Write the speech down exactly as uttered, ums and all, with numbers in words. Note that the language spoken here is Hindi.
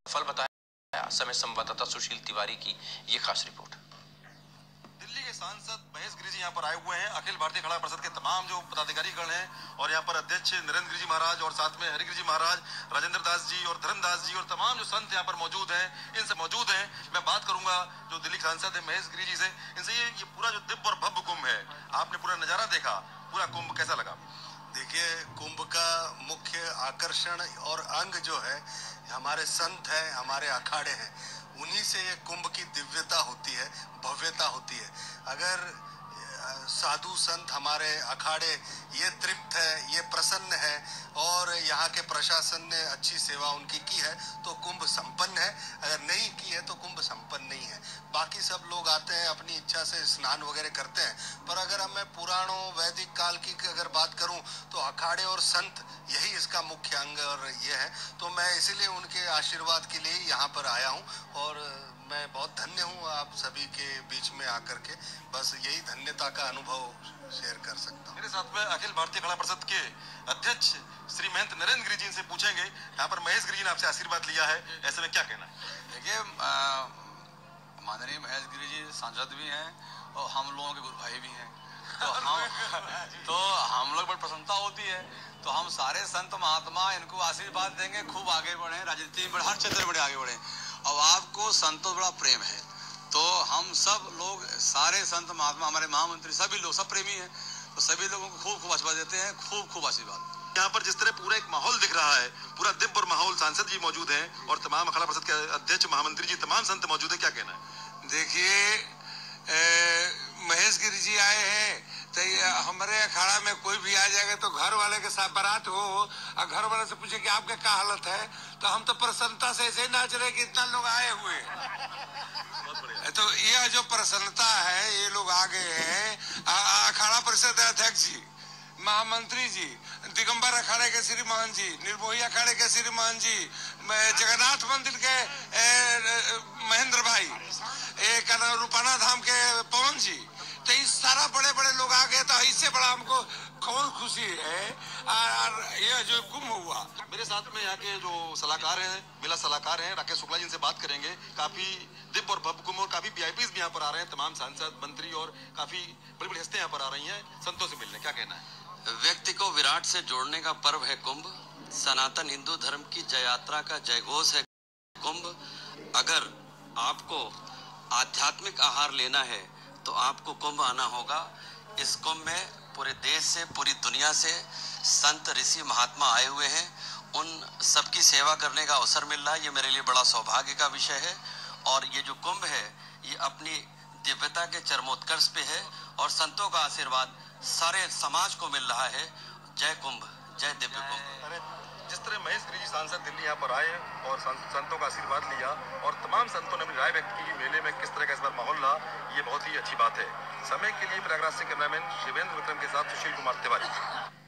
फल बताया। समय संवाददाता सुशील तिवारी की ये खास रिपोर्ट। दिल्ली के सांसद महेश गिरी जी यहाँ पर आए हुए हैं। अखिल भारतीय खड़ा परिषद के तमाम जो पदाधिकारीगण हैं और यहाँ पर अध्यक्ष नरेंद्र गिरी जी महाराज और साथ में हरिगिरी जी महाराज, राजेंद्र दास जी और धर्मदास जी और तमाम जो संत यहाँ पर मौजूद हैं, इनसे मौजूद हैं। मैं बात करूंगा जो दिल्ली सांसद है महेश गिरी जी से, इनसे ये, ये पूरा जो दिव्य और भव्य कुंभ है, आपने पूरा नजारा देखा, पूरा कुंभ कैसा लगा? देखिए, कुंभ का मुख्य आकर्षण और अंग जो है हमारे संत हैं, हमारे अखाड़े हैं। उन्हीं से ये कुंभ की दिव्यता होती है, भव्यता होती है। अगर साधु संत हमारे अखाड़े ये तृप्त है, ये प्रसन्न है और यहाँ के प्रशासन ने अच्छी सेवा उनकी की है तो कुंभ संपन्न है। अगर नहीं की है तो कुंभ संपन्न नहीं है। बाकी सब लोग आते हैं, अपनी इच्छा से स्नान वगैरह करते हैं, पर अगर अब मैं पुराणों वैदिक काल की अगर बात करूं तो अखाड़े और संत यही इसका मुख्य अंग और ये है। तो मैं इसीलिए उनके आशीर्वाद के लिए यहाँ पर आया हूँ और मैं बहुत धन्य हूँ आप सभी के बीच में आकर के। बस यही धन्यता का अनुभव शेयर कर सकता हूँ। मेरे साथ में अखिल भारतीय खड़ा परिषद के अध्यक्ष श्री महंत नरेंद्र गिरी जी से पूछेंगे, यहाँ पर महेश गिरी जी ने आपसे आशीर्वाद लिया है, ऐसे में क्या कहना है? देखिए, माननीय महेश गिरी जी सांसद भी हैं और हम लोगों के गुरु भाई भी हैं, तो हम तो हम लोग बड़ी प्रसन्नता होती है। तो हम सारे संत महात्मा इनको आशीर्वाद देंगे, खूब आगे बढ़े, राजनीति में हर क्षेत्र में बड़े आगे बढ़े। और आपको संतों बड़ा प्रेम है, तो हम सब लोग सारे संत महात्मा, हमारे महामंत्री, सभी लोग सब प्रेमी हैं, तो सभी लोगों को खूब खूब आशीर्वाद देते हैं, खूब खूब आशीर्वाद। यहाँ पर जिस तरह पूरा एक माहौल दिख रहा है, पूरा दिव्य और माहौल, सांसद जी मौजूद हैं और तमाम अखाड़ा परिषद के अध्यक्ष महामंत्री जी, तमाम संत मौजूद है, क्या कहना है? देखिए, महेश गिरी जी आए हैं तो हमारे अखाड़ा में कोई भी आ जाएगा तो घर वाले के साथ बारात हो और घर वाले से पूछे कि आपका क्या हालत है, तो हम तो प्रसन्नता से ऐसे नाच रहे कि इतना लोग आए हुए हैं। तो यह जो प्रसन्नता है, ये लोग आ गए हैं। अखाड़ा परिषद अध्यक्ष जी, महामंत्री जी, दिगंबर अखाड़े के श्री मोहन जी, निर्मोही अखाड़े के श्री मोहन जी, जगन्नाथ मंदिर के महेंद्र भाई, एक रूपाना धाम के पवन जी, तो इस सारा बड़े बड़े लोग आ गए, तो इससे बड़ा हमको कौन खुशी है। और ये जो कुंभ हुआ, मेरे साथ में यहाँ के जो सलाहकार हैं, मेला सलाहकार हैं राकेश शुक्ला जी, इनसे बात करेंगे। काफी दिव्य और भव्य कुंभ और काफी वीआईपीज भी यहाँ पर आ रहे हैं, तमाम सांसद, मंत्री और काफी बड़ी बड़ी हस्तियां यहाँ पर आ रही हैं संतों से मिलने, क्या कहना है? व्यक्ति को विराट से जोड़ने का पर्व है कुंभ। सनातन हिंदू धर्म की जय यात्रा का जयघोष है कुंभ। अगर आपको आध्यात्मिक आहार लेना है तो आपको कुंभ आना होगा। इस कुंभ में पूरे देश से, पूरी दुनिया से संत, ऋषि, महात्मा आए हुए हैं। उन सबकी सेवा करने का अवसर मिल रहा है, ये मेरे लिए बड़ा सौभाग्य का विषय है। और ये जो कुंभ है, ये अपनी दिव्यता के चरमोत्कर्ष पे है और संतों का आशीर्वाद सारे समाज को मिल रहा है। जय कुंभ, जय दिव्य कुंभ। जिस तरह महेश गिरी जी सांसद दिल्ली यहाँ पर आए और संतों का आशीर्वाद लिया और तमाम संतों ने अपनी राय व्यक्त की, मेले में किस तरह का इस बार माहौल रहा, ये बहुत ही अच्छी बात है। समय के लिए प्रयागराज से कैमरामैन शिवेंद्र विक्रम के साथ सुशील कुमार तिवारी।